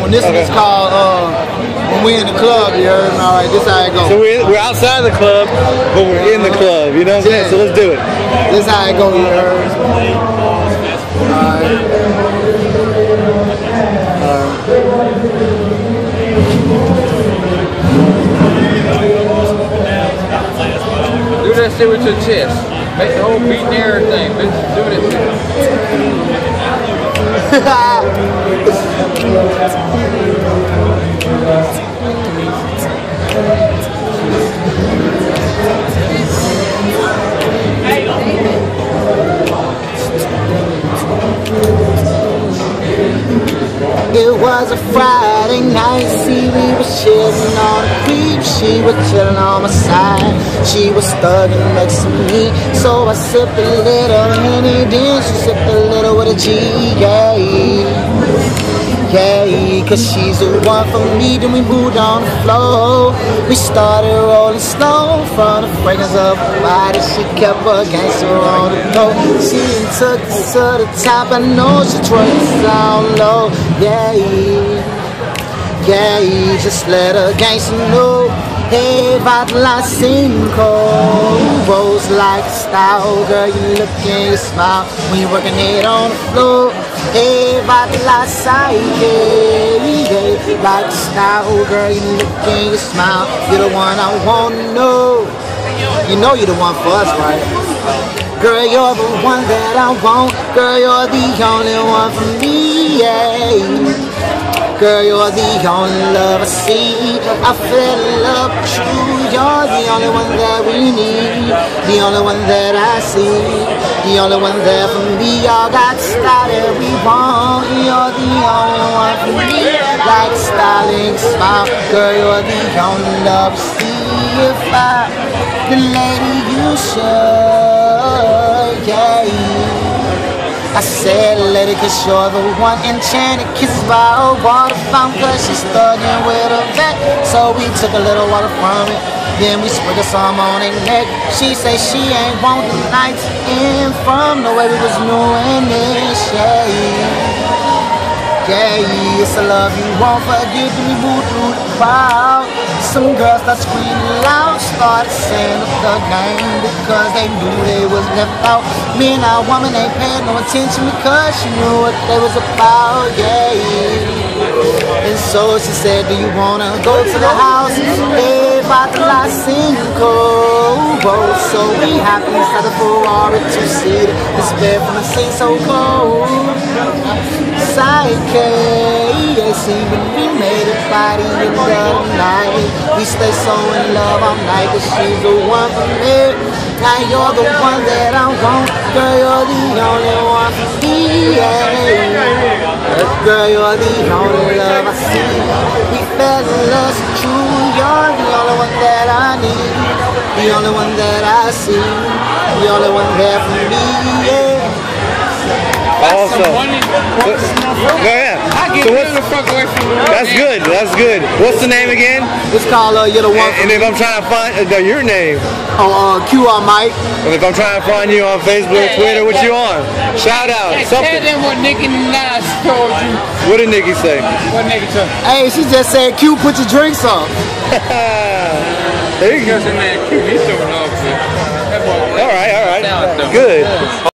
And this one's called When We in the Club, you heard me? Alright, this how it goes. So we're outside the club, but we're in the club, you know what I'm saying? So let's do it. This how it goes, you heard me? Alright. Do that shit with your chest. Make the whole beat and everything, bitch. Do this shit. It was a Friday night, see we was chillin' on the creep. She was chillin' on my side, she was thuggin' next to me. So I sipped a little Henny, then she sipped a little with a G, yeah. Yeah, cause she's the one for me. Then we moved on the floor. We started rolling slow from the fragrance of her body. She kept her gangster on the floor. She took it to the top. I know she twerks down low. Yeah, yeah, just let her gangster know. Hey, Vatla Cinco rolls like a style. Girl, you look and you smile when you're working it on the floor. Hey, Vatla Psyche, like a style. Girl, you look and you smile. You're the one I want to know. You know you're the one for us, right? Girl, you're the one that I want. Girl, you're the only one for me, yeah. Girl, you're the only love I see. I fell in love with you. You're the only one that we need. The only one that I see. The only one there for me. Y'all got style that we want. You're the only one for me. Like styling smile. Girl, you're the only love I see. If I, the lady you should, yeah. I said, lady, cause you're the one enchanted. Kisses by a water fountain, cause she's thugging with a vet. So we took a little water from it, then we sprinkled some on her neck. She say she ain't want the nights in from the way we was doing this, yeah. Yeah, it's a love you won't forget. We move through the crowd. Some girls start screaming loud, started saying up the game because they knew they was left out. Me and our woman ain't paying no attention because she knew what they was about, yeah. And so she said, do you wanna go to the house? Hey, Vatla Cinco. So we hopped inside the Ferrari two-seater. This bed from the scene so cold. Psyche, yeah, see when we made it body in the night. We stay so in love all night, cause she's the one for me. Now you're the one that I want. Girl, you're the only one for me, yeah. Girl, you're the only love I see. We fell in love so true. You're the only one that I need. The only one that I see. The only one there for me, yeah. Awesome. Go ahead. That's good. That's good. What's the name again? It's called You're the One. And if I'm trying to find your name, QR Mike. And if I'm trying to find you on Facebook, Twitter, what you on? Shout out. Something. Tell them what Nicki Minaj told you. What did Nicki say? What Nicki told you? Hey, she just said, Q, put your drinks on. There you go. All right. Good.